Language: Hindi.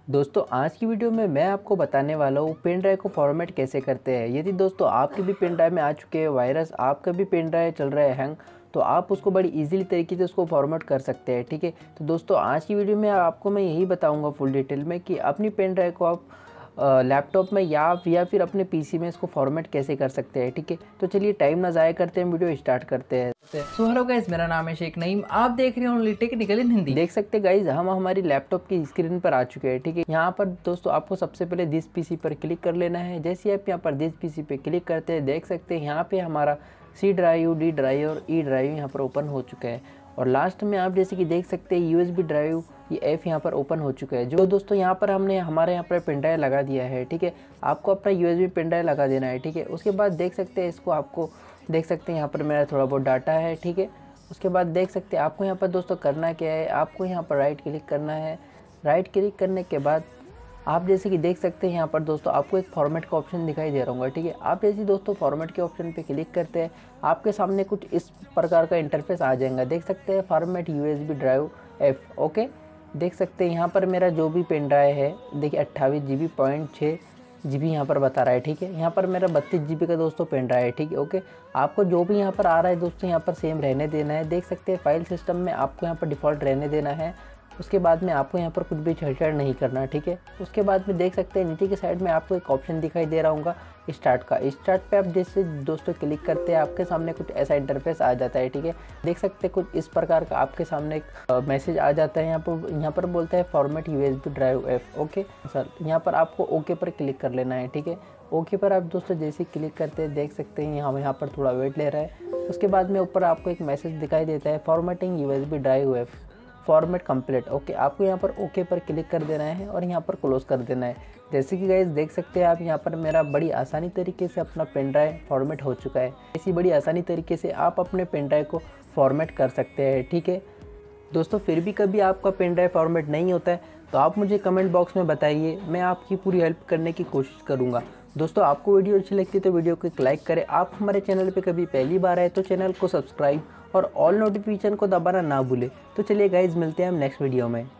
दोस्तों आज की वीडियो में मैं आपको बताने वाला हूँ पेन ड्राइव को फॉर्मेट कैसे करते हैं। यदि दोस्तों आपके भी पेन ड्राइव में आ चुके हैं वायरस, आपका भी पेन ड्राइव चल रहा है हैंग, तो आप उसको बड़ी इजीली तरीके से उसको फॉर्मेट कर सकते हैं। ठीक है, तो दोस्तों आज की वीडियो में आपको मैं यही बताऊंगा फुल डिटेल में कि अपनी पेन ड्राइव को आप लैपटॉप में या फिर अपने पीसी में इसको फॉर्मेट कैसे कर सकते हैं। ठीक है, तो चलिए टाइम ना ज़ाया करते हैं, वीडियो स्टार्ट करते हैं। सो हेलो गाइस, मेरा नाम है शेख नईम। आप देख रहे हो ओनली टेक्निकल इन हिंदी। देख सकते गाइज हम हमारी लैपटॉप की स्क्रीन पर आ चुके हैं। ठीक है, यहाँ पर दोस्तों आपको सबसे पहले दिस पीसी पर क्लिक कर लेना है। जैसे आप यहाँ पर दिस पीसी पे क्लिक करते हैं, देख सकते हैं यहाँ पे हमारा सी ड्राइव, डी ड्राइव और ई ड्राइव यहाँ पर ओपन हो चुका है। और लास्ट में आप जैसे कि देख सकते हैं यूएसबी ड्राइव, ये एफ यहाँ पर ओपन हो चुका है। जो दोस्तों यहाँ पर हमने हमारे यहाँ पर पेन ड्राइव लगा दिया है। ठीक है, आपको अपना यूएसबी पेन ड्राइव लगा देना है। ठीक है, उसके बाद देख सकते हैं इसको, आपको देख सकते हैं यहाँ पर मेरा थोड़ा बहुत डाटा है। ठीक है, उसके बाद देख सकते हैं आपको यहाँ पर दोस्तों करना क्या है, आपको यहाँ पर राइट क्लिक करना है। राइट क्लिक करने के बाद आप जैसे कि देख सकते हैं यहाँ पर दोस्तों आपको एक फॉर्मेट का ऑप्शन दिखाई दे रहा होगा। ठीक है, आप जैसे दोस्तों फॉर्मेट के ऑप्शन पे क्लिक करते हैं, आपके सामने कुछ इस प्रकार का इंटरफेस आ जाएगा। देख सकते हैं format USB drive F. Okay, देख सकते हैं यहाँ पर मेरा जो भी पेन ड्राइव है, देखिए 28 GB यहाँ पर बता रहा है। ठीक है, यहाँ पर मेरा 32 GB का दोस्तों पेन ड्राइव है। ठीक है, ओके, आपको जो भी यहाँ पर आ रहा है दोस्तों यहाँ पर सेम रहने देना है। देख सकते हैं फाइल सिस्टम में आपको यहाँ पर डिफ़ॉल्ट रहने देना है। उसके बाद में आपको यहाँ पर कुछ भी छेड़छाड़ नहीं करना। ठीक है, उसके बाद में देख सकते हैं नीचे की साइड में आपको एक ऑप्शन दिखाई दे रहा होगा स्टार्ट का। स्टार्ट पे आप जैसे दोस्तों क्लिक करते हैं, आपके सामने कुछ ऐसा इंटरफेस आ जाता है। ठीक है, देख सकते हैं कुछ इस प्रकार का आपके सामने एक मैसेज आ जाता है। यहाँ पर बोलता है format USB drive F. Okay sir, यहाँ पर आपको ओके पर क्लिक कर लेना है। ठीक है, ओके पर आप दोस्तों जैसे क्लिक करते हैं, देख सकते हैं यहाँ पर थोड़ा वेट ले रहा है। उसके बाद में ऊपर आपको एक मैसेज दिखाई देता है formatting USB drive F format complete. Okay, आपको यहाँ पर ओके पर क्लिक कर देना है और यहाँ पर क्लोज कर देना है। जैसे कि गाइस देख सकते हैं आप, यहाँ पर मेरा बड़ी आसानी तरीके से अपना पेन ड्राइव फॉर्मेट हो चुका है। इसी बड़ी आसानी तरीके से आप अपने पेन ड्राइव को फॉर्मेट कर सकते हैं। ठीक है दोस्तों, फिर भी कभी आपका पेन ड्राइव फॉर्मेट नहीं होता है तो आप मुझे कमेंट बॉक्स में बताइए, मैं आपकी पूरी हेल्प करने की कोशिश करूँगा। दोस्तों आपको वीडियो अच्छी लगती है तो वीडियो को एक लाइक करें। आप हमारे चैनल पे कभी पहली बार आए तो चैनल को सब्सक्राइब और ऑल नोटिफिकेशन को दबाना ना भूलें। तो चलिए गाइज, मिलते हैं हम नेक्स्ट वीडियो में।